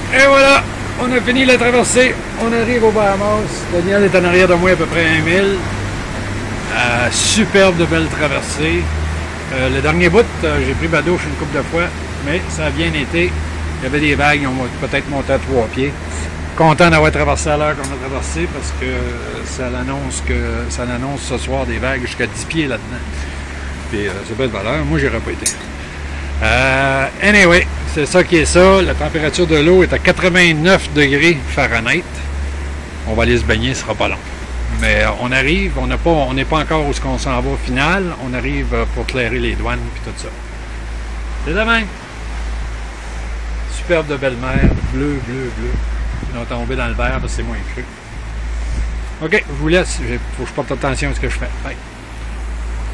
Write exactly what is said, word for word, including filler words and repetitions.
Et voilà, on a fini la traversée. On arrive au Bahamas. Daniel est en arrière de moi à peu près un mille. Euh, superbe de belle traversée. Euh, le dernier bout, euh, j'ai pris ma douche une couple de fois, mais ça a bien été. Il y avait des vagues, ils ont peut-être monté à trois pieds. Content d'avoir traversé à l'heure qu'on a traversé parce que ça l'annonce que ça l'annonce ce soir des vagues jusqu'à dix pieds là-dedans. Puis euh, c'est belle valeur. Moi, j'aurais pas été. Euh, anyway, c'est ça qui est ça. La température de l'eau est à quatre-vingt-neuf degrés Fahrenheit. On va aller se baigner, ce sera pas long. Mais euh, on arrive, on n'a pas, on n'est pas encore où ce qu'on s'en va au final. On arrive euh, pour clairer les douanes puis tout ça. C'est demain. Superbe de belle mer, bleu, bleu, bleu. Ils ont tombé dans le verre, c'est moins cru. OK, je vous laisse. Il faut que je porte attention à ce que je fais. Bye.